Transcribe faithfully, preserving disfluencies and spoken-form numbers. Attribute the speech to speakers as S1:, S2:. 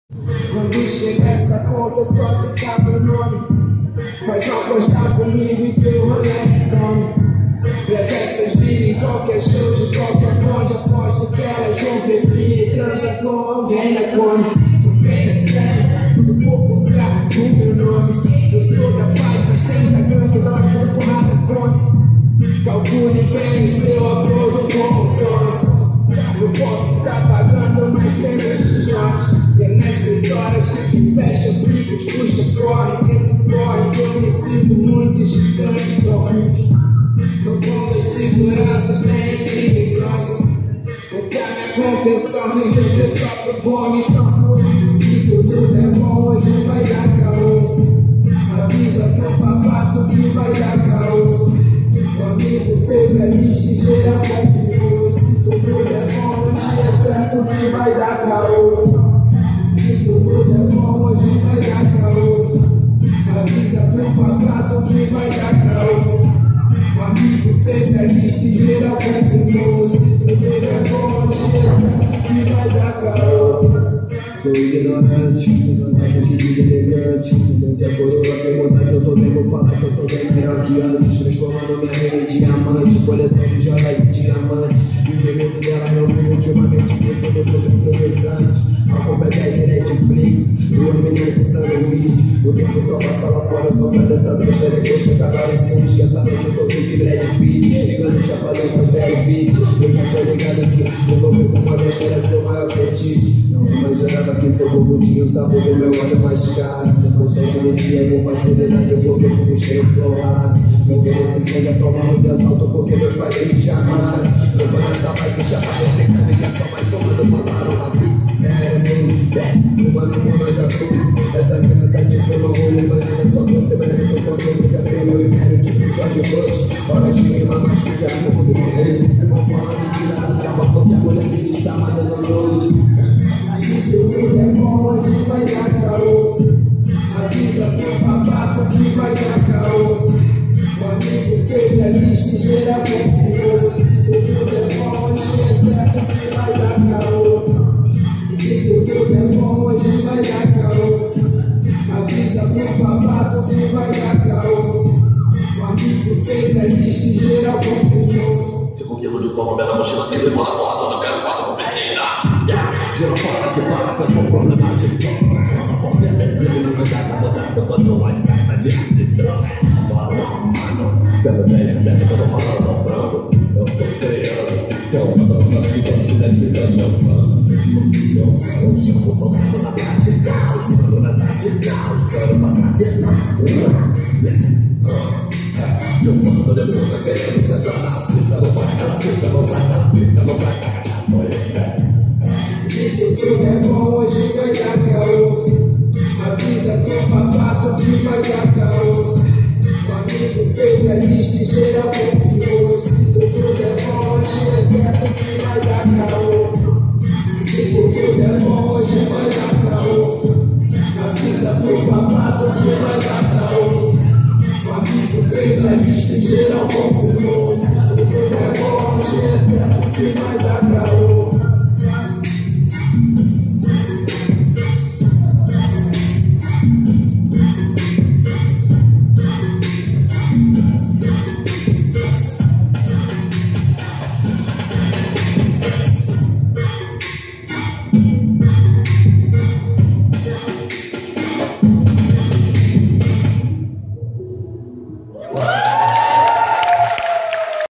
S1: Quando chega essa conta, só clicar meu nome. Faz uma apostar comigo e teu Rolex some. Leva essas minas em qualquer show de qualquer bonde. Aposto que elas vão preferir transar com alguém da Cone. Não pense bem, quando for buscar o meu nome. Eu sou da paz, mas tem Instagram que dá uma porrada Cone. Calcule bem o seu acordo com o sono. Eu posso estar pagando mais menos de nós. E é nessas horas que fecha fricos, puxa, corre. Esse corre que eu me sinto muito gigante, corre. Tô com as seguranças, nem crime grande. Porque a minha contenção vive só pro bom. Então, se tudo é bom, hoje vai dar caô. Avisa teu papato que vai dar caô. O amigo fez a lista e geral confiou. Se tudo é bom, hoje é certo que vai dar caô. Se tudo é bom, hoje vai dar caô. Avisa teu papato que vai dar caô. O amigo fez a lista e geral confirmou. Se tudo é bom, hoje é certo que vai dar caô.
S2: Sou ignorante, ignorância que deselegante. Não se a coroa perguntar se eu tô bem, vou falar que eu tô bem melhor que antes. Transformando minha rede em diamante, coleção de joias e diamantes. E o jogo dela realmente ultimamente pensando muito progressantes. A culpa é da Netflix, o almirante sanduíche. O tempo só passa lá fora, só sai dessa festa depois que acabaram esse uns. Que essa noite eu tô com Brad Pitt, ficando chapadão com o velho beat. Eu já tô ligado que se eu vou ver com uma deixa era seu maior fetiche. Não imaginava que seu bobudinho, o sabor do meu óleo mais caro. Com sorte nesse é com facilidade, eu corro com o cheiro florado. Meu interesse seja tomando de assalto porque meus pais me chamaram. Jogando essa mais e chamada sem navegação, mas somando mataram uma blitz. Era menos de pé, fumando com nós já trouxe. Essa mina tá tipo no rolê, imagina só que você vai ver seu controle. Já veio meu império tipo George Bush. Horas de rima, mas que já ficou do começo. É bom falar mentira da trava, porque a mulher dele está mandando noite.
S1: Se tudo é bom, hoje vai dar caô. Avisa teu papato que vai dar caô. O amigo fez a lista e geral confiou. Se tudo é bom, hoje é certo que vai dar caô. Se tudo é bom, hoje vai dar caô. Avisa teu papato que vai dar caô. O amigo fez a lista e geral confiou.
S3: Se comigo de Colômbia na mochila, que se for na porra toda, eu quero quatro com piscina.
S2: Giro fora que para, que for problemático. Essa porra é bem grande, não já tá você quando mais perto de acidão. Cê não tem ideia que eu tô falando ao frango. Eu tô criando, teu padrão da vida se identificando meu plano. Eu chamo soldado na prática, chamo na tática, chamo pra prática. Eu mando de puta querendo sentar na fita, não vai na fita, não vai na fita, não vai na fita.
S1: Se tudo é bom, hoje vai dar caô. Avisa teu papato que vai dar caô. O amigo fez a lista e geral confiou. Se tudo é bom, hoje é certo que vai dar caô. Se tudo é bom, hoje vai